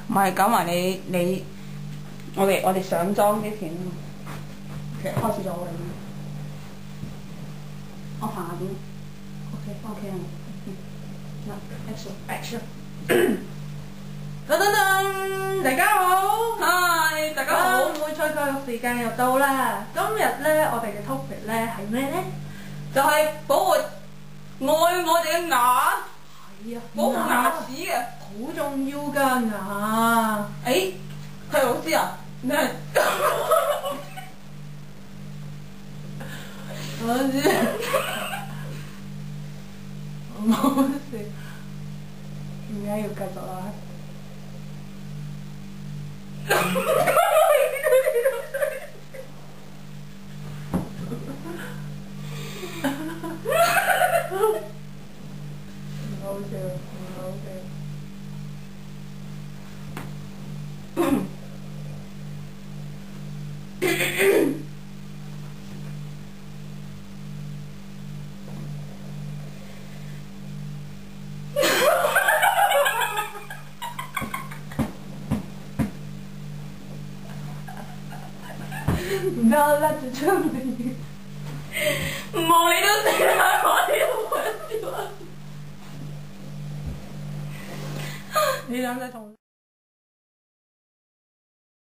唔係咁啊！我哋上妝之前，其實開始咗我哋。我行下邊。OK 啦。Action。噔噔噔！大家好，嗨，大家好。梅菜扣肉時間又到啦。今日咧，我哋嘅 topic 咧係咩咧？就係保護愛我哋嘅牙。係啊，保護牙齒嘅，好重要㗎牙。誒，係老師啊？咩？老師，冇事。點解要繼續啊？唔好笑，唔好笑。唔得，我甩咗出嚟。唔望你都死啦！我哋都唔笑啊！你想唔想同？